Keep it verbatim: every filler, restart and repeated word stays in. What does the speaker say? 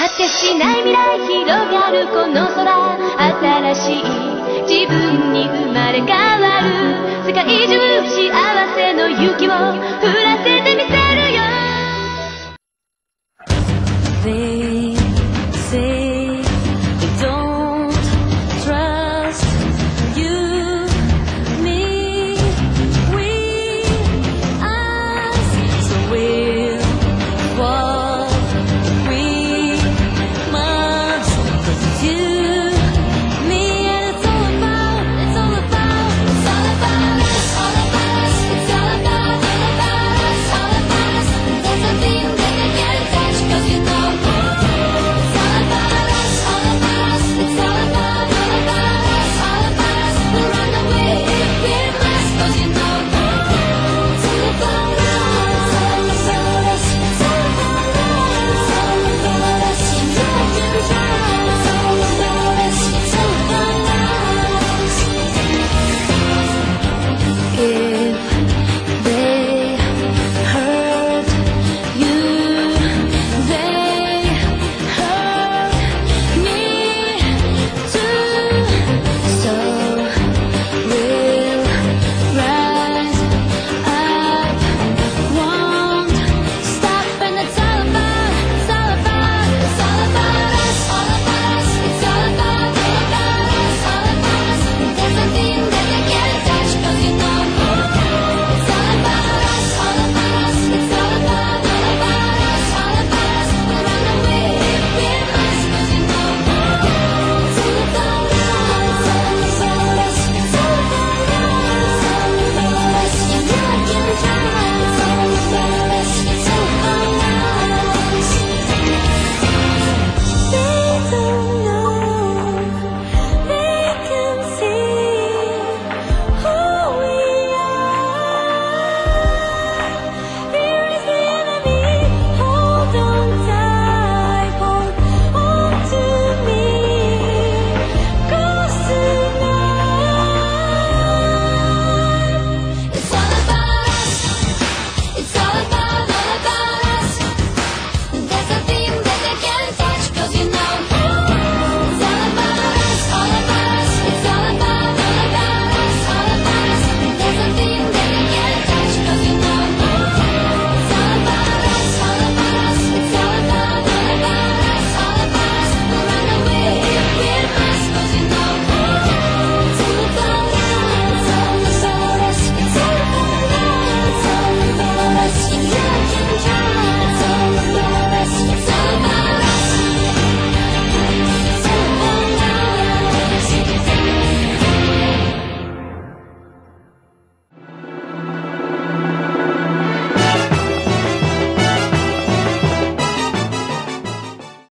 果てしない未来広がるこの空、新しい自分に生まれ変わる。世界中幸せの雪を降らせ